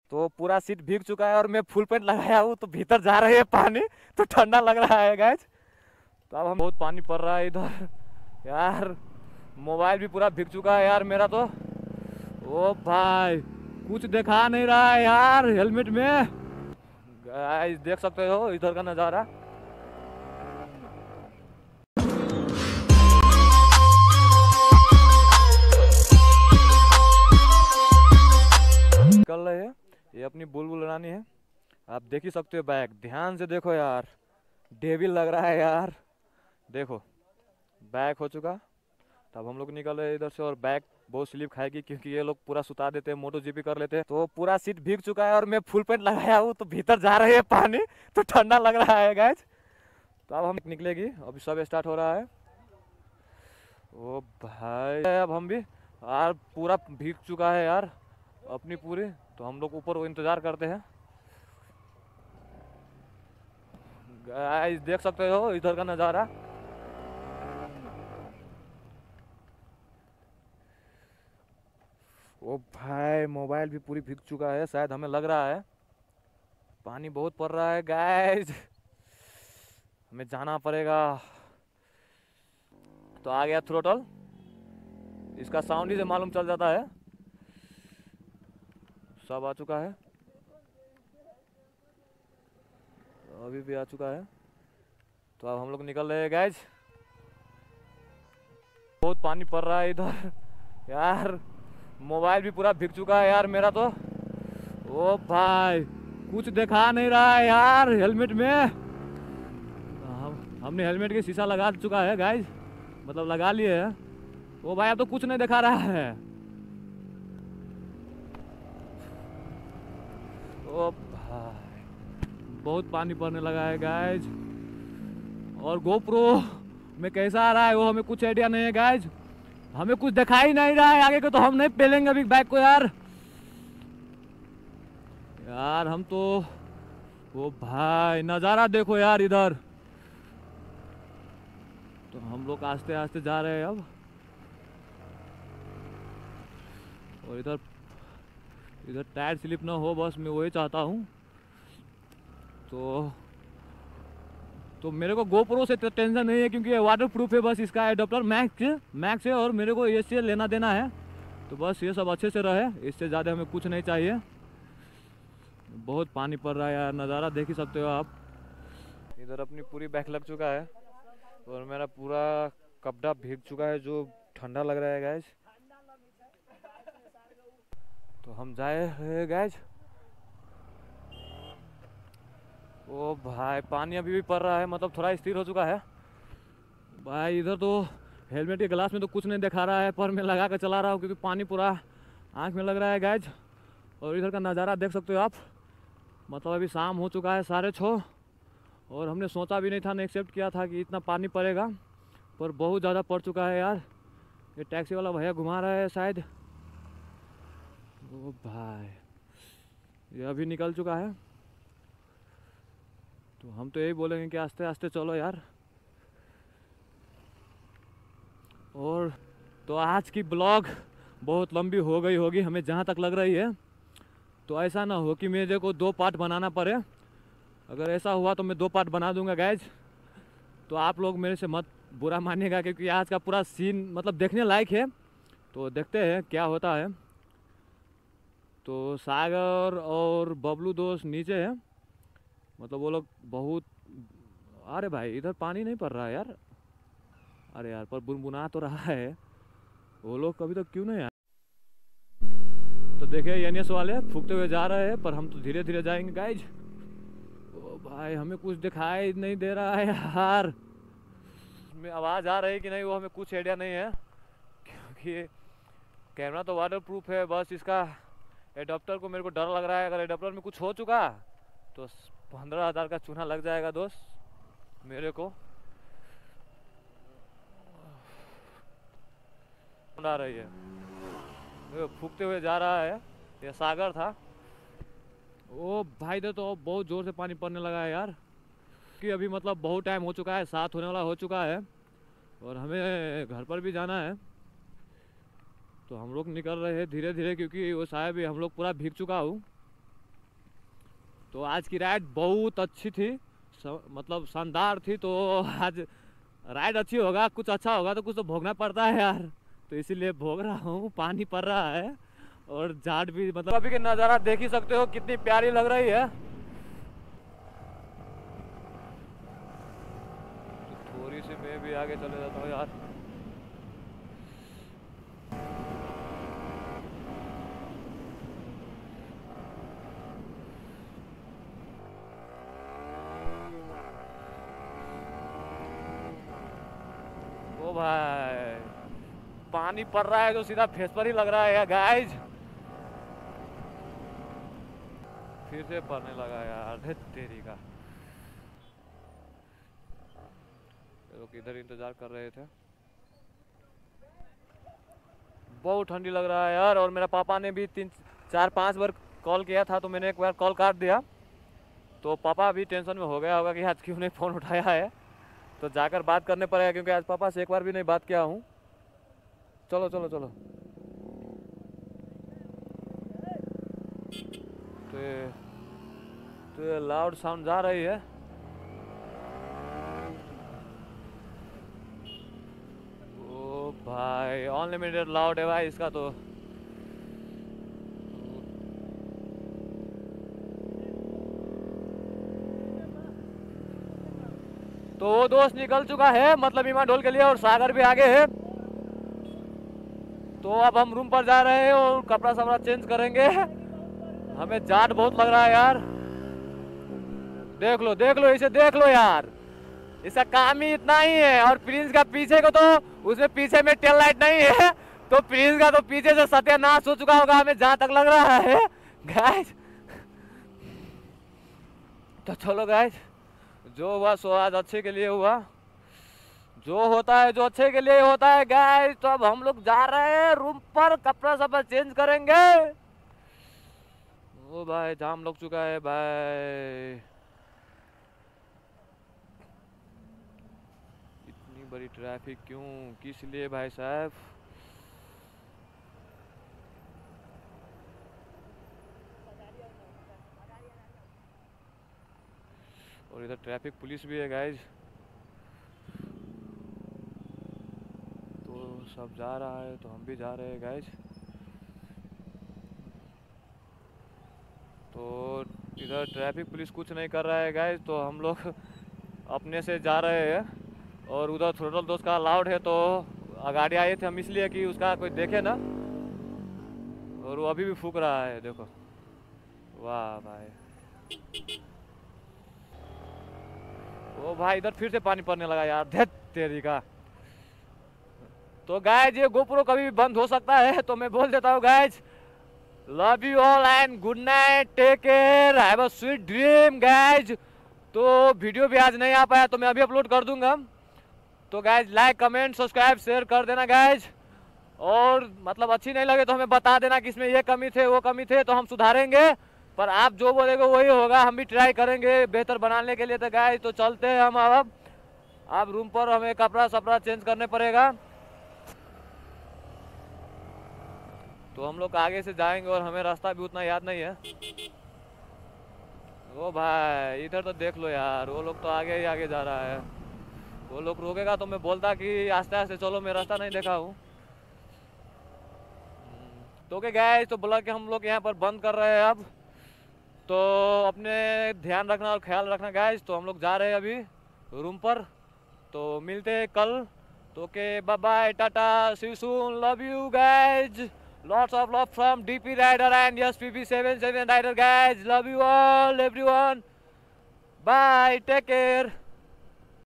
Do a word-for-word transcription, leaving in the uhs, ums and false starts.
तो पूरा सीट भीग चुका है और मैं फुल पैंट लगाया हूँ, तो भीतर जा रही है पानी, तो ठंडा लग रहा है गाइज। तो अब हम बहुत पानी पड़ रहा है इधर यार। मोबाइल भी पूरा भीग चुका है यार मेरा तो। ओ भाई कुछ दिखा नहीं रहा है यार हेलमेट में। गाइस देख सकते हो इधर का नज़ारा। निकल रहे हैं, ये अपनी बुलबुल रानी है। आप देख ही सकते हो बैग, ध्यान से देखो यार, डेविल लग रहा है यार। देखो बैग हो चुका। तब हम लोग निकल रहे हैं इधर से, और बैग बहुत स्लिप खाएगी क्योंकि ये लोग पूरा सुता देते हैं, मोटो जीपी कर लेते हैं। तो पूरा सीट भीग चुका है और मैं फुल पैंट लगाया हूँ, तो भीतर जा रही है पानी, तो ठंडा लग रहा है गाइज। तो अब हम निकलेगी, अभी सब स्टार्ट हो रहा है। ओ भाई अब हम भी यार पूरा भीग चुका है यार अपनी पूरी। तो हम लोग ऊपर इंतजार करते हैं। गाइस देख सकते हो इधर का नज़ारा। ओ भाई मोबाइल भी पूरी भीग चुका है, शायद हमें लग रहा है पानी बहुत पड़ रहा है गाइस, हमें जाना पड़ेगा। तो आ गया थ्रोटल, इसका साउंड ही से मालूम चल जाता है। सब आ चुका है, अभी भी आ चुका है। तो अब हम लोग निकल रहे हैं गाइस। बहुत पानी पड़ रहा है इधर यार। मोबाइल भी पूरा भीग चुका है यार मेरा तो। ओ भाई कुछ दिखा नहीं रहा है यार हेलमेट में। हम हमने हेलमेट के शीशा लगा चुका है गाइस, मतलब लगा लिए है। ओ भाई अब तो कुछ नहीं दिखा रहा है। ओ भाई बहुत पानी पड़ने लगा है गाइस। और गोप्रो में कैसा आ रहा है वो हमें कुछ आइडिया नहीं है गाइस। हमें कुछ दिखाई नहीं रहा है आगे को, तो हम नहीं पेलेंगे अभी बाइक को यार। यार हम तो, वो भाई नज़ारा देखो यार इधर। तो हम लोग आस्ते आस्ते जा रहे हैं अब। और इधर इधर टायर स्लिप ना हो, बस मैं वही चाहता हूँ। तो तो मेरे को गोप्रो से टेंशन नहीं है क्योंकि ये वाटर प्रूफ है। बस इसका एडाप्टर मैक्स मैक्स है और मेरे को इससे लेना देना है। तो बस ये सब अच्छे से रहे, इससे ज़्यादा हमें कुछ नहीं चाहिए। बहुत पानी पड़ रहा है यार, नज़ारा देख ही सकते हो आप। इधर अपनी पूरी बैग लग चुका है और मेरा पूरा कपड़ा भीग चुका है, जो ठंडा लग रहा है गैस। तो हम जाए रहे गैस। ओ भाई पानी अभी भी पड़ रहा है, मतलब थोड़ा स्थिर हो चुका है भाई। इधर तो हेलमेट के ग्लास में तो कुछ नहीं दिखा रहा है, पर मैं लगा कर चला रहा हूँ क्योंकि पानी पूरा आँख में लग रहा है गैस। और इधर का नज़ारा देख सकते हो आप, मतलब अभी शाम हो चुका है साढ़े छः। और हमने सोचा भी नहीं था, नहीं एक्सेप्ट किया था कि इतना पानी पड़ेगा, पर बहुत ज़्यादा पड़ चुका है यार। ये टैक्सी वाला भैया घुमा रहा है शायद। ओ भाई ये अभी निकल चुका है। तो हम तो यही बोलेंगे कि आस्ते आस्ते चलो यार। और तो आज की ब्लॉग बहुत लंबी हो गई होगी हमें जहाँ तक लग रही है। तो ऐसा ना हो कि मेरे को दो पार्ट बनाना पड़े। अगर ऐसा हुआ तो मैं दो पार्ट बना दूंगा गैज। तो आप लोग मेरे से मत बुरा मानिएगा क्योंकि आज का पूरा सीन मतलब देखने लायक है। तो देखते हैं क्या होता है। तो सागर और बबलू दोस्त नीचे है, मतलब वो लोग बहुत। अरे भाई इधर पानी नहीं पड़ रहा है यार। अरे यार पर बुनबुना तो रहा है, वो लोग कभी तक क्यों नहीं आए। तो देखिए एनएस वाले फूकते हुए जा रहे हैं, पर हम तो धीरे धीरे जाएंगे गाइज। ओ भाई हमें कुछ दिखाई नहीं दे रहा है यार। में आवाज़ आ रही है कि नहीं वो हमें कुछ आइडिया नहीं है, क्योंकि कैमरा तो वाटर प्रूफ है। बस इसका एडाप्टर को मेरे को डर लग रहा है, अगर एडाप्टर में कुछ हो चुका तो पंद्रह हज़ार का चूना लग जाएगा दोस्त मेरे को। आ रही है, फूकते हुए जा रहा है, ये सागर था। ओ भाई इधर तो बहुत ज़ोर से पानी पड़ने लगा है यार, कि अभी मतलब बहुत टाइम हो चुका है, सात होने वाला हो चुका है और हमें घर पर भी जाना है। तो हम लोग निकल रहे हैं धीरे धीरे, क्योंकि वो शायद भी हम लोग पूरा भीग चुका हूँ। तो आज की राइड बहुत अच्छी थी, मतलब शानदार थी। तो आज राइड अच्छी होगा, कुछ अच्छा होगा तो कुछ तो भोगना पड़ता है यार, तो इसीलिए भोग रहा हूँ। पानी पड़ रहा है और जाट भी, मतलब अभी के नज़ारा देख ही सकते हो कितनी प्यारी लग रही है। तो थोड़ी सी मैं भी आगे चले जाता हूँ यार। ओ भाई, पानी पड़ रहा है तो सीधा फेस पर ही लग रहा है यार गाइज। फिर से पड़ने लगा यार, तेरी का। लोग इधर इंतजार कर रहे थे। बहुत ठंडी लग रहा है यार। और मेरा पापा ने भी तीन चार पांच बार कॉल किया था, तो मैंने एक बार कॉल काट दिया। तो पापा भी टेंशन में हो गया होगा कि आज क्यों नहीं फ़ोन उठाया है, तो जाकर बात करने पड़ेगा, क्योंकि आज पापा से एक बार भी नहीं बात किया हूँ। चलो चलो चलो। तो ये तो ये लाउड साउंड जा रही है। ओ भाई, अनलिमिटेड लाउड है भाई इसका। तो तो वो दोस्त निकल चुका है, मतलब ईमा ढोल के लिए, और सागर भी आगे है। तो अब हम रूम पर जा रहे हैं और कपड़ा सपड़ा चेंज करेंगे। हमें जाट बहुत लग रहा है यार। देख लो देख लो इसे, देख लो यार, इसका काम ही इतना ही है। और प्रिंस का पीछे को, तो उसमें पीछे में टेल लाइट नहीं है, तो प्रिंस का तो पीछे से सत्यानाश हो चुका होगा, हमें जहां तक लग रहा है गाइस। तो चलो गाइस, जो हुआ सो आज अच्छे के लिए हुआ। जो होता है जो अच्छे के लिए होता है गाइस। तो अब हम लोग जा रहे हैं रूम पर, कपड़ा सब चेंज करेंगे। ओ भाई, जाम लग चुका है भाई। इतनी बड़ी ट्रैफिक क्यों, किस लिए भाई साहब? और इधर ट्रैफिक पुलिस भी है गाइज। तो सब जा रहा है तो हम भी जा रहे हैं गाइज। तो इधर ट्रैफिक पुलिस कुछ नहीं कर रहा है गाइज, तो हम लोग अपने से जा रहे हैं। और उधर थ्रोटल दोस्त का लाउड है, तो गाड़ी आए थे हम इसलिए कि उसका कोई देखे ना। और वो अभी भी फूक रहा है, देखो। वाह भाई। ओ भाई, इधर फिर से पानी पड़ने लगा यार, धैत तेरी का। तो गाइज, ये गोप्रो कभी भी बंद हो सकता है, तो मैं बोल देता हूँ guys, love you all and good night, take care, have a sweet dream guys. तो वीडियो भी आज नहीं आ पाया, तो मैं अभी अपलोड कर दूंगा। तो guys, like comment subscribe share कर देना गाइज। और मतलब अच्छी नहीं लगे तो हमें बता देना कि इसमें ये कमी थे वो कमी थे, तो हम सुधारेंगे। पर आप जो बोलेंगे वही होगा, हम भी ट्राई करेंगे बेहतर बनाने के लिए। तो गाइज, तो चलते हैं हम अब। अब रूम पर हमें कपड़ा सपड़ा चेंज करने पड़ेगा। तो हम लोग आगे से जाएंगे और हमें रास्ता भी उतना याद नहीं है। ओ भाई, इधर तो देख लो यार, वो लोग तो आगे ही आगे जा रहा है। वो लोग रोकेगा तो मैं बोलता कि आस्ते आस्ते चलो, मैं रास्ता नहीं देखा हूँ। तो क्या गाइस, तो बोला कि हम लोग यहाँ पर बंद कर रहे हैं अब। तो अपने ध्यान रखना और ख्याल रखना गाइस। तो हम लोग जा रहे हैं अभी रूम पर, तो मिलते हैं कल। तो okay, bye bye, tata, see you soon, love you guys, lots of love from D P Rider and S P B seven seven Rider guys, love you all everyone, bye, take care.